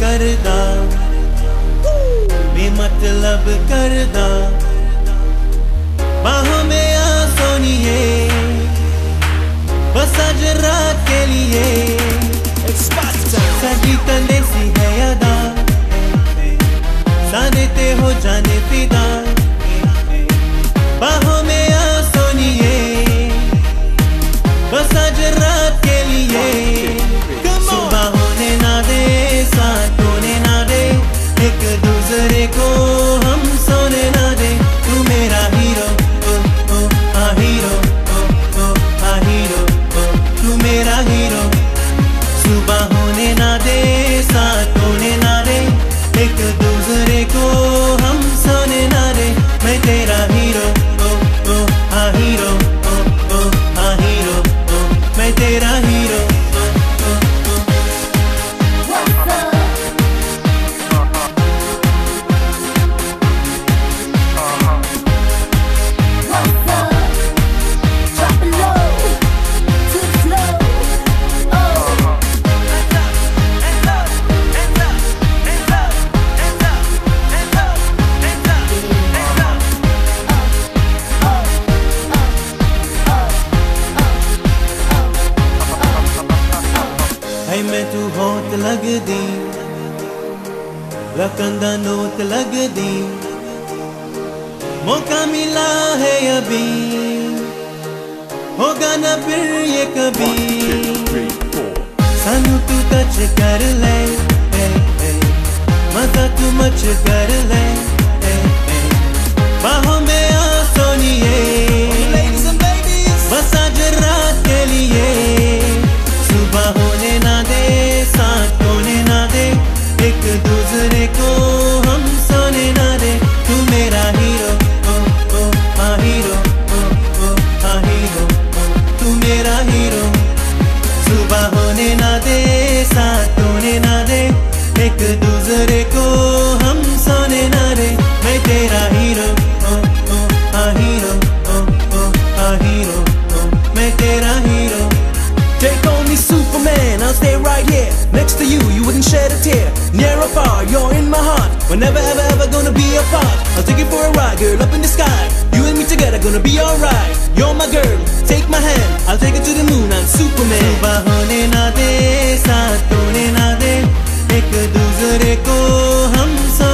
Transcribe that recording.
करदा बेमतलब करदा बाहों में आ सोनिए बस आज रात के लिए साडी तले सी है यादा सारे ते हो जाने फिदा बाहों में आ सोनिए बस आज रात के लिए सुबह होने ना दे साथ होने ना दे एक दूसरे को हम सोने ना दे तू मेरा हीरो ओ ओ आ हीरो ओ ओ आ हीरो ओ तू मेरा हीरो सुबह होने ना दे साथ होने ना दे एक दूसरे को हम सोने ना दे मैं तेरा हीरो ओ ओ आ हीरो ओ ओ आ हीरो ओ मैं तेरा हीरो मैं तू होत लग दी रकन दा नोट लग दी मौका मिला है अभी होगा ना फिर ये कभी सानू तू टच कर ले मजा तू मच कर ले बाहों में आ सोनिए बस आज रात के लिए सुबह होने ना दे साथ होने ना दे एक दूसरे को हम सोने ना दे तू मेरा हीरो ओ ओ आ हीरो ओ ओ आ हीरो ओ तू मेरा हीरो सुबह होने ना दे साथ होने ना दे एक दूसरे को हम सोने ना दे मैं तेरा हीरो ओ ओ आ हीरो ओ ओ आ हीरो ओ मैं तेरा hero They call me Superman, I'll stay right here next to you, you wouldn't shed a tear. Near or far, you're in my heart. We're never ever ever gonna be apart. I'll take you for a ride, girl, up in the sky. You and me together, gonna be alright. You're my girl, take my hand, I'll take you to the moon, I'm Superman. सुबह होने ना दे साथ होने ना दे एक दूसरे को हम